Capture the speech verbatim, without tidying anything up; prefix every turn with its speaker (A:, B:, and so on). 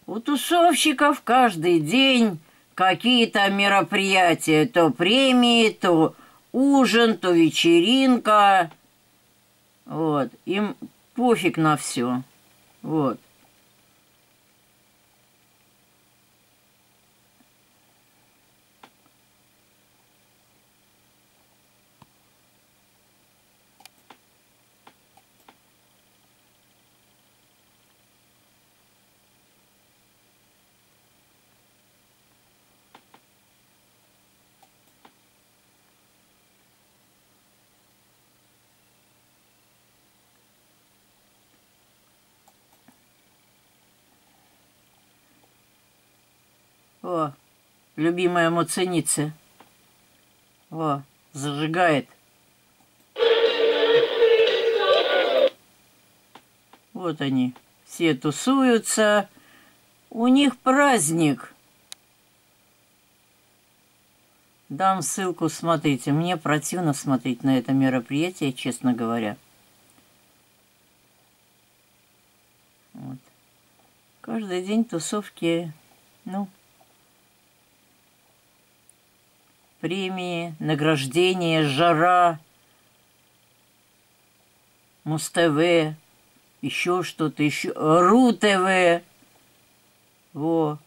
A: У тусовщиков каждый день какие-то мероприятия. То премии, то ужин, то вечеринка. Вот. Им пофиг на все. Вот. О, любимая муценица. О, зажигает. Вот они, все тусуются. У них праздник. Дам ссылку, смотрите. Мне противно смотреть на это мероприятие, честно говоря. Вот. Каждый день тусовки, ну, премии, награждения, жара, Муз-ТВ, еще что-то, еще РУ-ТВ. Во.